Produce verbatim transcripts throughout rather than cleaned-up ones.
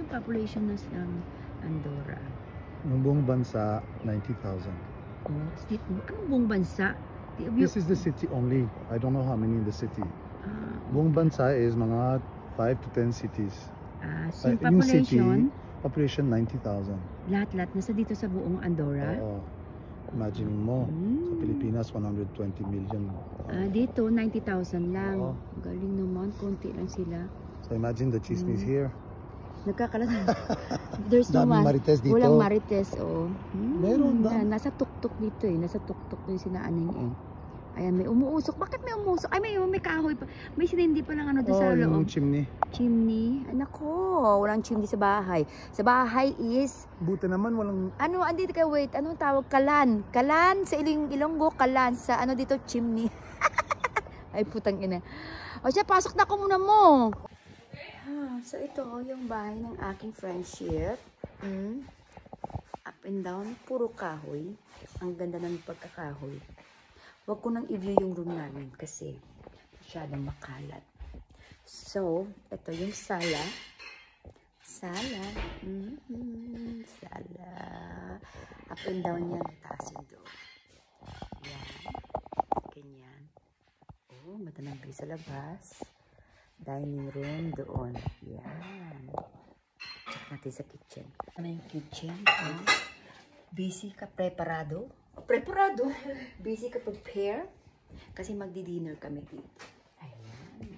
population ng um, Andorra? Yung buong bansa, ninety thousand. Oh, state, anong buong bansa? This is the city only. I don't know how many in the city. Ah, Buong bansa is mga five to ten cities. ah, so yung Uh, yung city, population, population ninety thousand. lahat-lahat nasa dito sa buong Andorra? Oo. Imagine mo, Hmm. sa Pilipinas, one hundred twenty million. Ah, dito, ninety thousand lang. Oo. Galing naman, konti lang sila. So imagine the chismis Hmm. here. Nagkakalat. There's no Daming one. marites dito. Walang marites, oh. Hmm, Meron na, ba? nasa tuktok dito eh. Nasa tuktok yung sinaaning eh. Ayan, may umuusok. Bakit may umuusok? Ay, may, may kahoy pa. May sinindi pa lang ano doon Oh, sa yung loob. chimney. Chimney. Ay, nako. Walang chimney sa bahay. Sa bahay is, Buti naman walang... ano, andito kayo, wait. Anong tawag? Kalan. Kalan sa iling Ilonggo. Kalan. Sa ano dito, chimney. Ay, putang ina. O siya, pasok na ko muna mo. Ah, so ito yung bahay ng aking friendship. Mm. Up and down, puro kahoy. Ang ganda ng pagkakahoy. Huwag ko nang i-view yung room namin kasi masyadong makalat. So, ito yung sala. Sala. Mm-hmm. Sala. Up and down yan. Taas yung door. Yan. Ganyan. Oh, mata ng breeze sa labas. Dining room doon. Yan. Check natin sa kitchen. Ano yung kitchen? Oh. Busy ka preparado? Oh, preparado? Busy ka prepare? Kasi magdi-dinner kami dito. Ayan.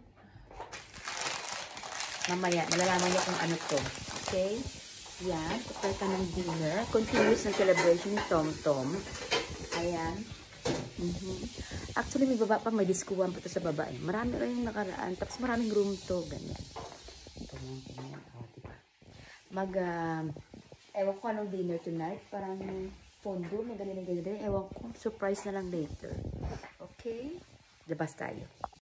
Mamaya, malalaman niyo kung ano to. Okay? Yan. Prepare ka ng dinner. Continuous na celebration ni Tom Tom. Ayan. Mm-hmm. Actually, may baba pa, may diskuhan pa to sa baba eh. Marami rin yung nakaraan. Tapos maraming room to. Ganyan. Ganyan, ganyan. O, diba? Mag, uh, ewan ko anong dinner tonight. Parang fondue, may ganyan, ganyan, ganyan. Ewan ko, surprise na lang later. Okay? Labas tayo.